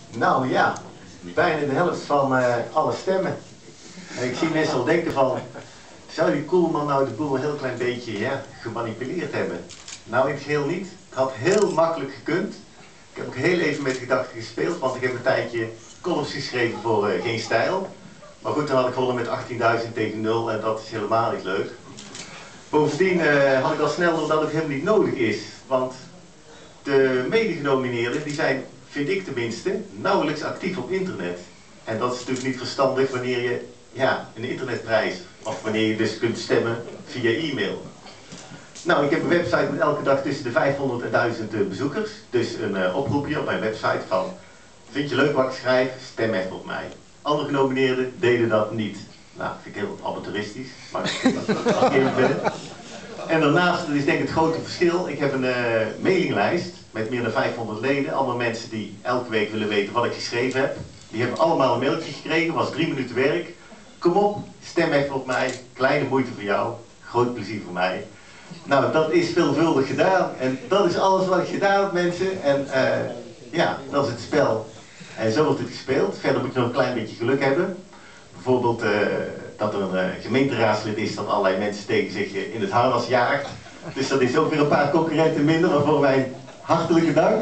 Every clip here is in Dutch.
Nou ja, bijna de helft van alle stemmen. En ik zie mensen al denken van, zou die Koelman nou de boel een heel klein beetje gemanipuleerd hebben? Nou, in het geheel niet. Het had heel makkelijk gekund. Ik heb ook heel even met gedachten gespeeld, want ik heb een tijdje columns geschreven voor Geen Stijl. Maar goed, dan had ik gewonnen met 18.000 tegen 0 en dat is helemaal niet leuk. Bovendien had ik al snel door dat het helemaal niet nodig is. Want de medegenomineerden die zijn, vind ik tenminste, nauwelijks actief op internet. En dat is natuurlijk niet verstandig wanneer je een internetprijs, of wanneer je dus kunt stemmen via e-mail. Nou, ik heb een website met elke dag tussen de 500 en 1000 bezoekers. Dus een oproepje op mijn website van, vind je leuk wat ik schrijf? Stem even op mij. Andere genomineerden deden dat niet. Nou, vind ik heel amateuristisch, maar dat even verder. En daarnaast, dat is denk ik het grote verschil, ik heb een mailinglijst met meer dan 500 leden. Allemaal mensen die elke week willen weten wat ik geschreven heb. Die hebben allemaal een mailtje gekregen, was 3 minuten werk. Kom op, stem even op mij, kleine moeite voor jou, groot plezier voor mij. Nou, dat is veelvuldig gedaan en dat is alles wat ik gedaan heb, mensen. En dat is het spel. En zo wordt het gespeeld. Verder moet je nog een klein beetje geluk hebben. Bijvoorbeeld dat er een gemeenteraadslid is dat allerlei mensen tegen zich in het harnas jaagt. Dus dat is ook weer een paar concurrenten minder, waarvoor wij hartelijke dank.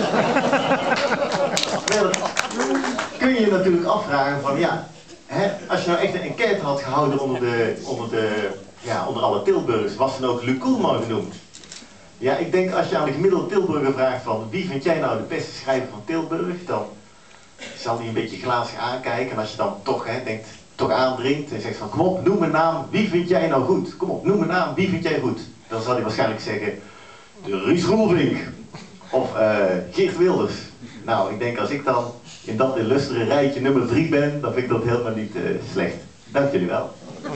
Verder kun je je natuurlijk afvragen van als je nou echt een enquête had gehouden onder alle Tilburgers, was dan ook Luc Koelman genoemd? Ja, ik denk als je aan de gemiddelde Tilburger vraagt van wie vind jij nou de beste schrijver van Tilburg, dan zal hij een beetje glazig aankijken. En als je dan toch aandringt en zegt van kom op, noem een naam, wie vind jij nou goed? Kom op, noem een naam, wie vind jij goed? Dan zal hij waarschijnlijk zeggen, Ries Roelvink of Geert Wilders. Nou, ik denk als ik dan in dat illustere rijtje nummer 3 ben, dan vind ik dat helemaal niet slecht. Dank jullie wel.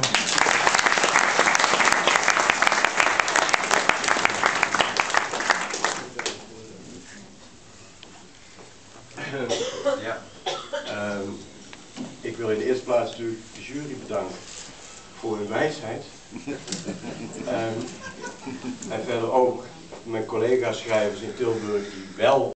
Ik wil in de eerste plaats natuurlijk de jury bedanken voor hun wijsheid. En verder ook mijn collega-schrijvers in Tilburg die wel